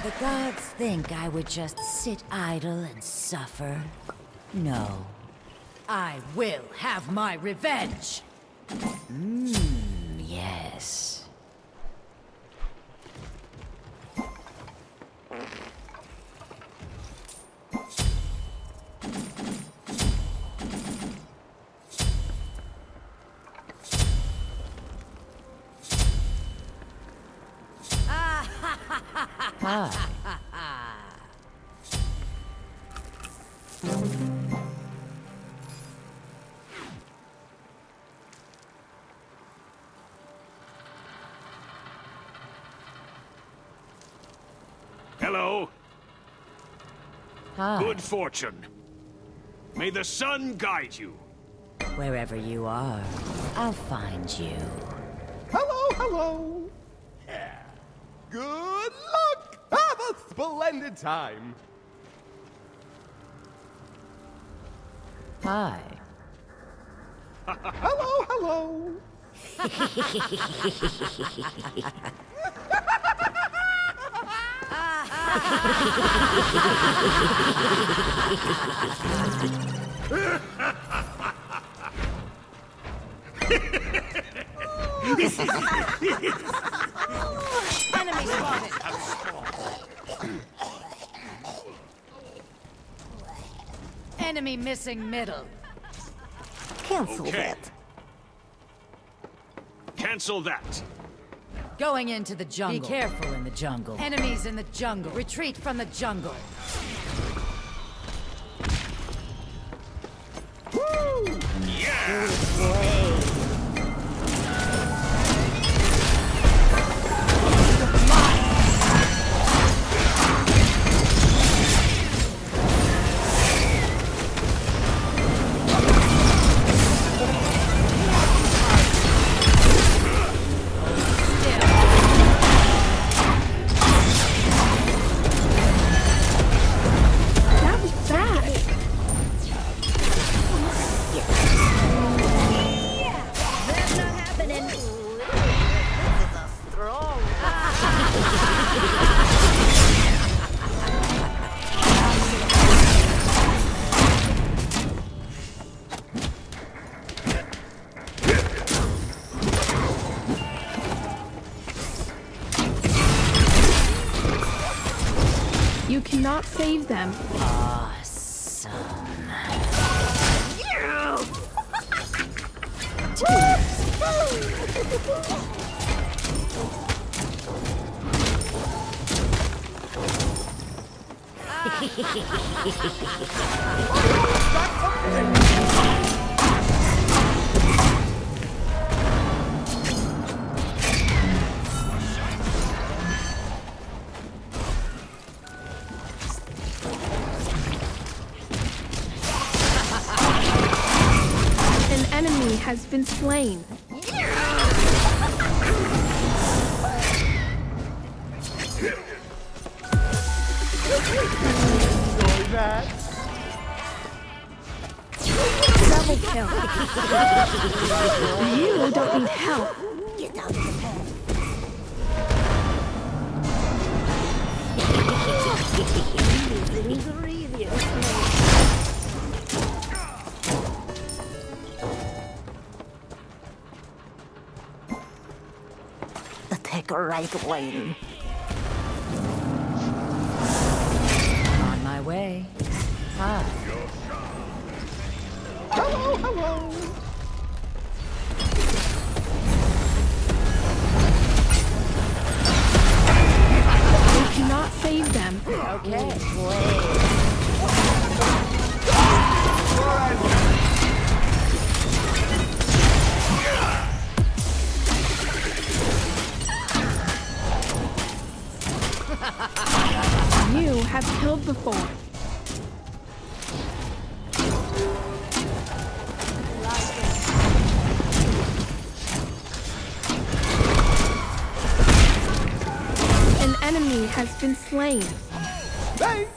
The gods think I would just sit idle and suffer. No. I will have my revenge! Yes. Hello. Hi. Good fortune. May the sun guide you. Wherever you are, I'll find you. Hello, hello. Good luck. Have a splendid time. Hi. Hello, hello. Enemy spotted! Enemy missing middle. Cancel Okay. that. Cancel that. Going into the jungle. Be careful in the jungle. Enemies in the jungle. Retreat from the jungle. That was bad. That's not happening. This is a strong. You cannot save them. Awesome. An enemy has been slain. Enjoy that. Double kill. You don't need help. Get out of the path. Take a right lane. On my way. Hi. Hello, hello. You cannot save them. Okay. You have killed before. An enemy has been slain. Thanks.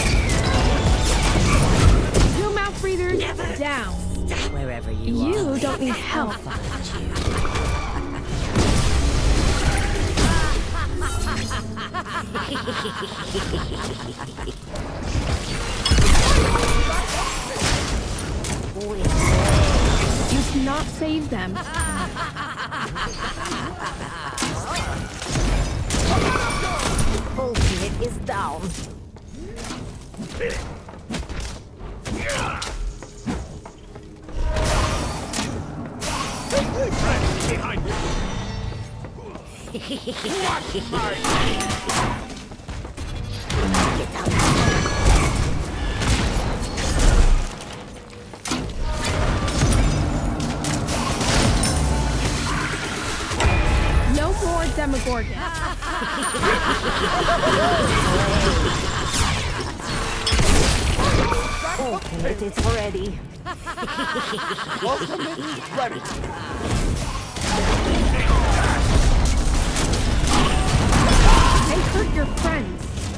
Two mouth breathers down. Wherever you You are. don't need help. You cannot save them. Ultimate is down. Behind me. No more Demogorgon. Ultimate is ready. Ultimate ready. They hurt your friends.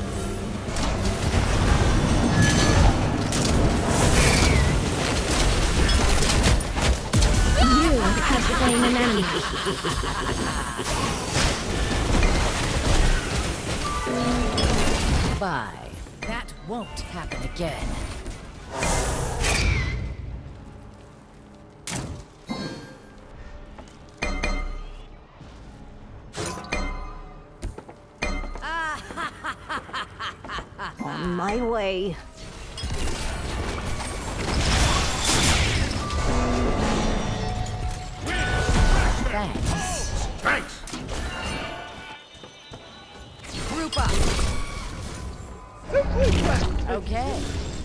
You have slain an enemy. Bye. That won't happen again. On my way. Thanks. Thanks. Group up. Okay.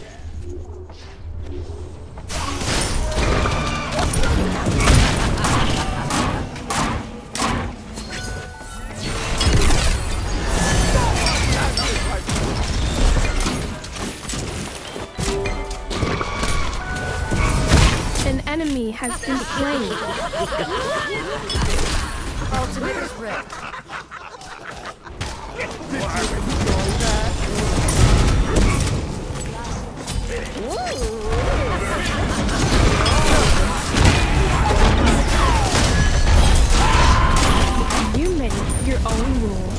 An enemy has been slain. Ultimate is ready. You made your own rule.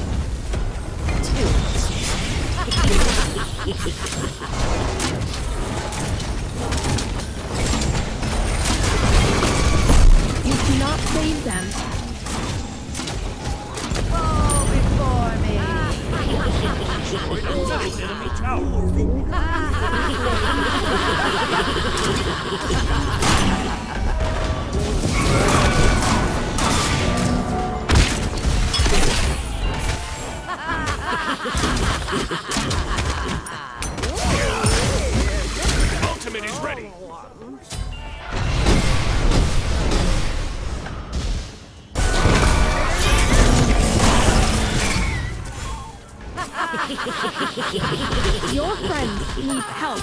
You cannot save them. Fall before me. Enemy tower. Ultimate is ready. Your friends need help.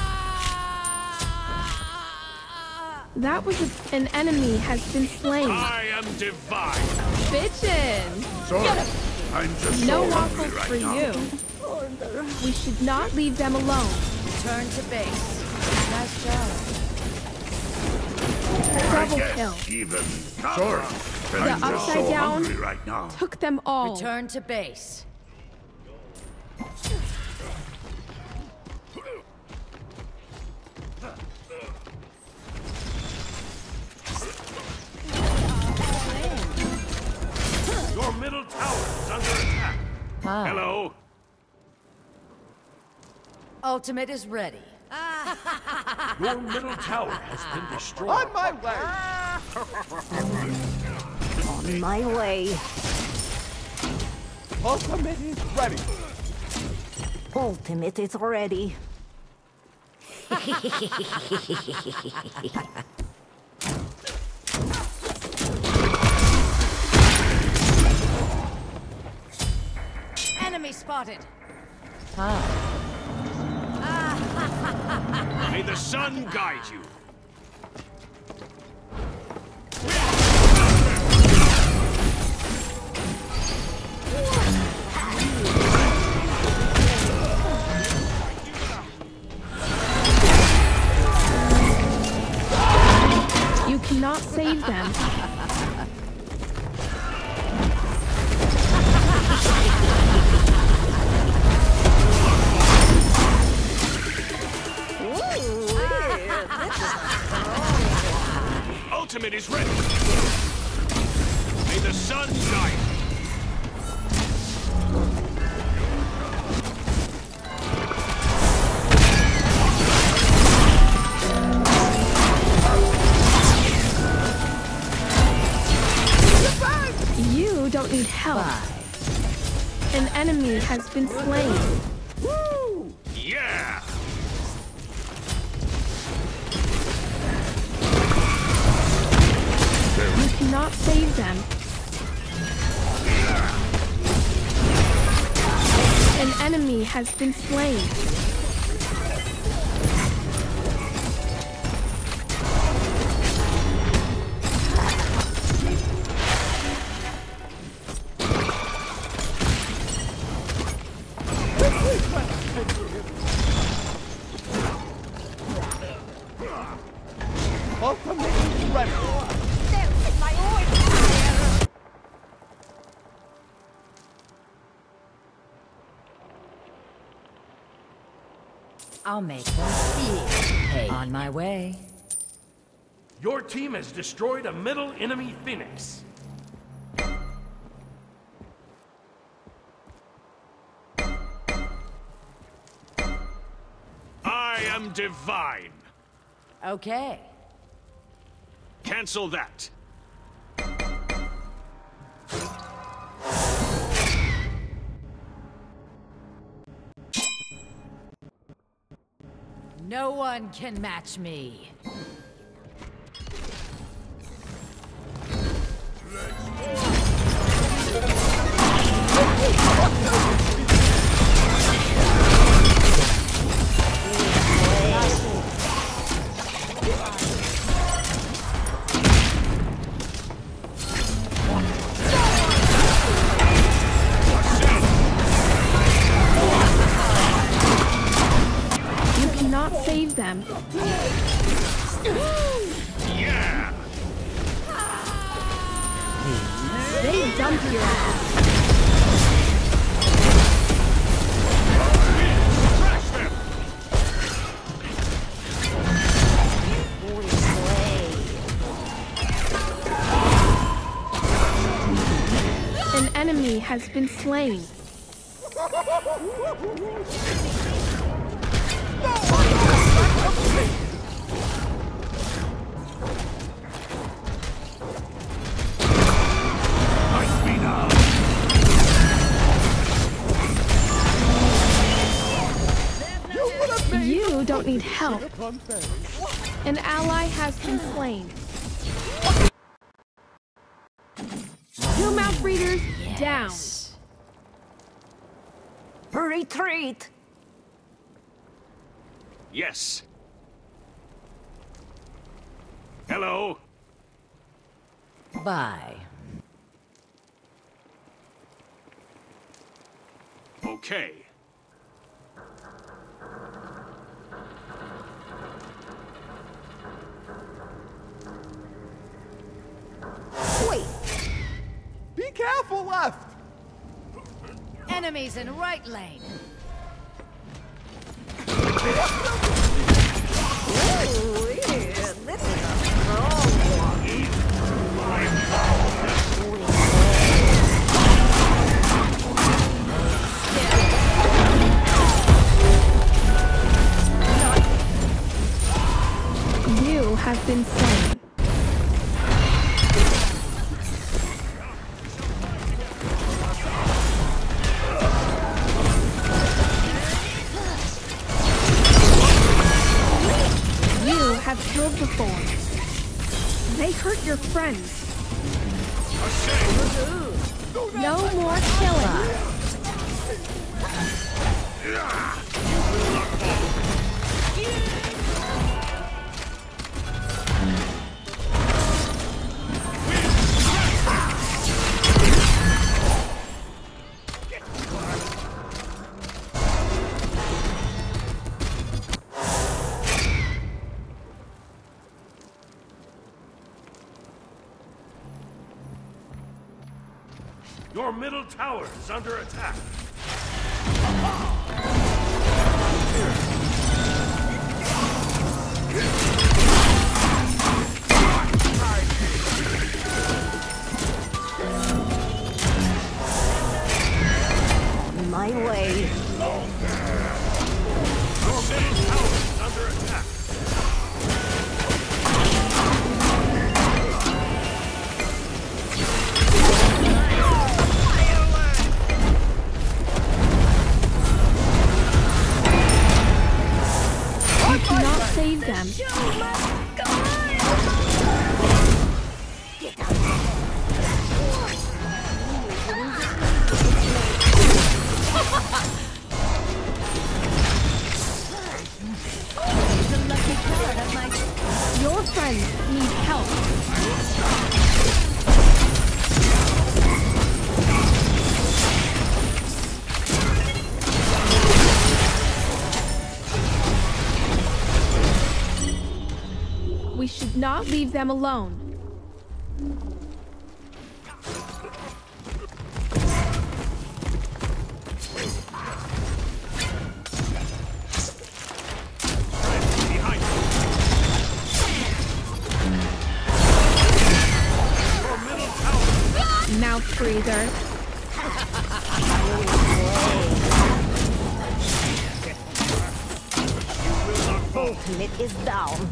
That was an enemy has been slain. I am divine. Bitchin'! Sorry, I'm just No so waffles hungry right for now. you. We should not leave them alone. Return to base. Nice job. Double Yes, kill. even. Sorry, The I'm just upside so down hungry right now. took them all. Return to base. Your middle tower is under attack. Hi. Hello. Ultimate is ready. Your middle tower has been destroyed. On my way. On my way. Ultimate is ready. Ultimate is ready. Enemy spotted. May the sun guide you. You cannot save them. is ready. May the sun guide you. You don't need help. An enemy has been slain. Woo! Yeah! You cannot save them. An enemy has been slain. Ultimate is ready. I'll make them feel pain. On my way. Your team has destroyed a middle enemy Phoenix. I am divine. Okay. Cancel that. No one can match me. You cannot save them. Yeah! They dumped your ass. Crash them! An enemy has been slain. Fight me now! You don't need help. An ally has been slain. Two mouth breeders down. Retreat. Yes. Hello? Bye. Okay. Wait. Be careful, left. Enemies in right lane. Ooh, yeah, this is a strong one. You have been slain. You have killed the Thorn. They hurt your friends. No more killing. Your middle tower is under attack. here. Your middle tower is under attack. You cannot save them. Your friends need help. We should not leave them alone. Behind you. Your middle tower. Mouth breather. Ultimate is down.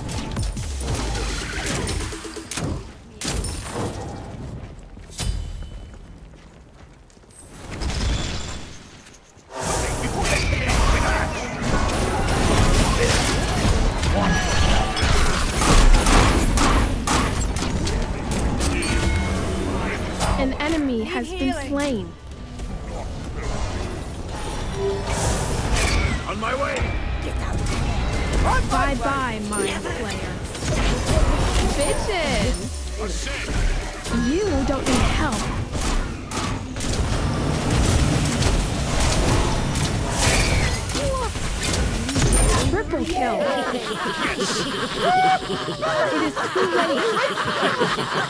An enemy has been slain. On my way. Bye-bye, Mind Flayer. Bitches! Ascend. You don't need help. Triple kill. It is too late.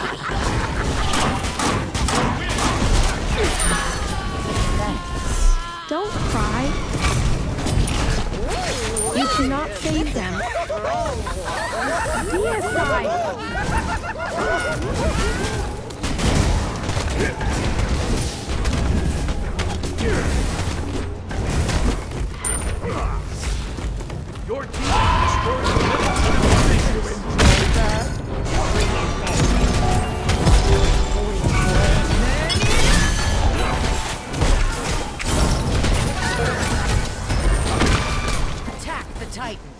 Don't cry. You cannot save them. Deicide. Your team has destroyed the middle enemy. Attack the Titan.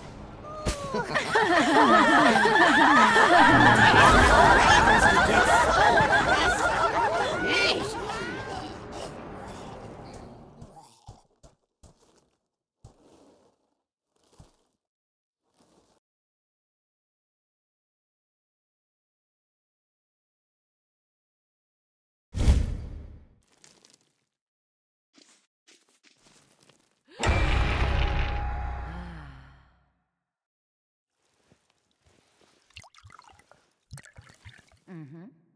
Mm-hmm.